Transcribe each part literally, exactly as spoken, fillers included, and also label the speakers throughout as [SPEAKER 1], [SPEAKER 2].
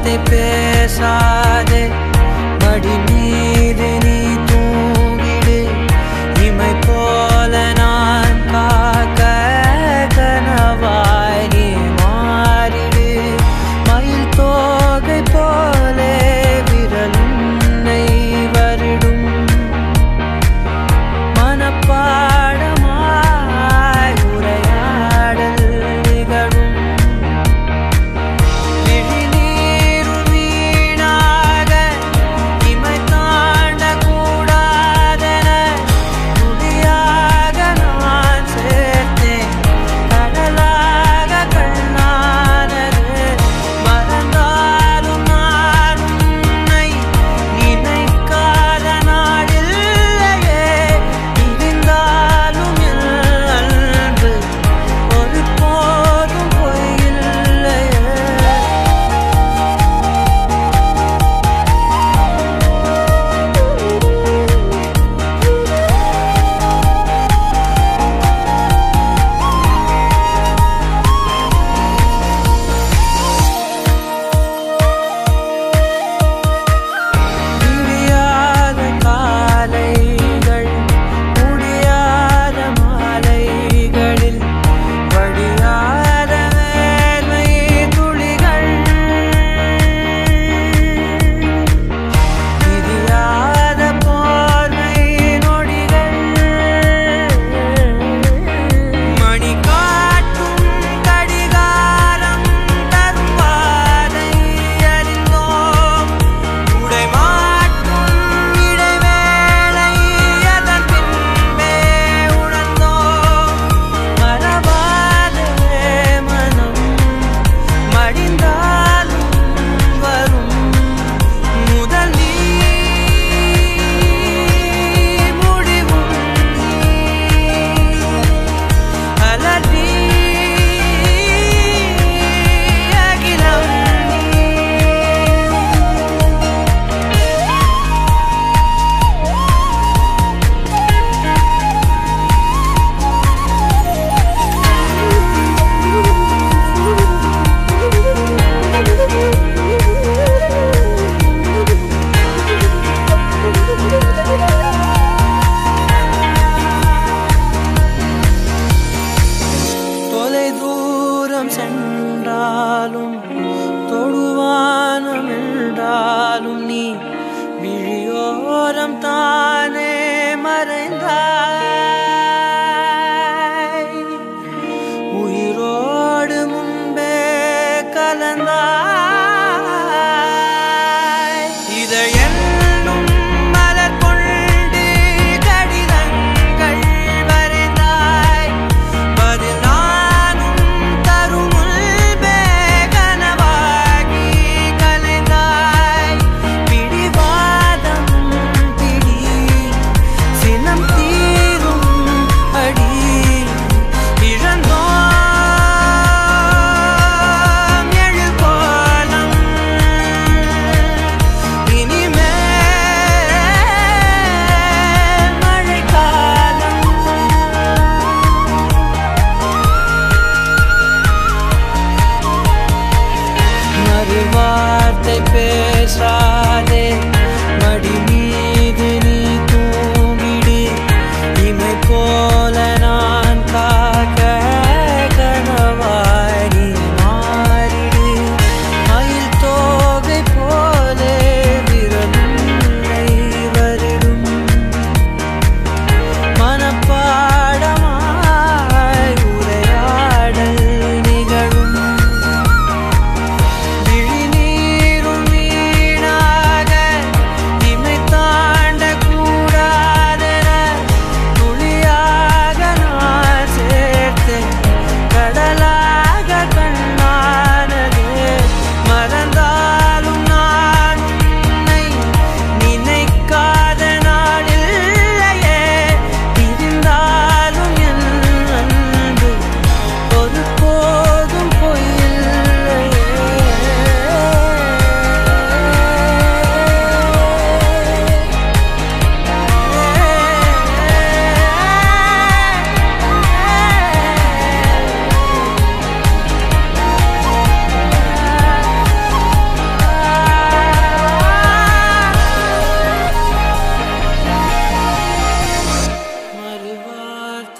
[SPEAKER 1] வார்த்தை பேசாதே மடி மீது நீ தூங்கிடு இமை போல நான் காக்க கனவாய் நீ மாறிடு மயில் தோகை போலே விரல் உன்னை வருடும் மனப்பாடமாய் உரையாடல் நிகழும் விழிநீரும் வீணாக இமை தாண்ட கூடாதென துளியாக நான் சேர்த்தேன் கடலாக கண்ணானது மறந்தாலும் நான் உன்னை நினைக்காத நாடில்லையே இருந்தாலும் என் அன்பு ஒரு போதும் பொய்யில்லையே விடியாத காலைகள் முடியாத மாலைகளில் வடியாத வேர்வை துளிகள் விரியாத போர்வை நொடிகள் மணி காட்டும் கடிகாரம் தரும் பாதை அறிந்தோம் உடை மாட்டும் இடைவேளை அதன் பின்பே உணர்ந்தோம் மறவாதே மனம் மடிந்தாலும் வரும் முதல் நீ முடிவும் நீ அலறி அகிலம் நீ தொலை தூரம் சென்றாலும் தொடுவானம் என்றாலும் நீ விழியோரம் தானே மறைந்தாய் உயிரோடு முன்பே கலந்தாய் இதழென்னும் மலர் கொண்டு கடிதங்கள் வரைந்தாய் பதில் நானும் தரும் முன்பே கனவாகி கலைந்தாய் பிடிவாதம் பிடி சினம் தீ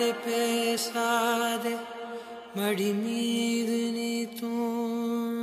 [SPEAKER 1] வார்த்தை பேசாதே மடி மீது நீ தூங்கு.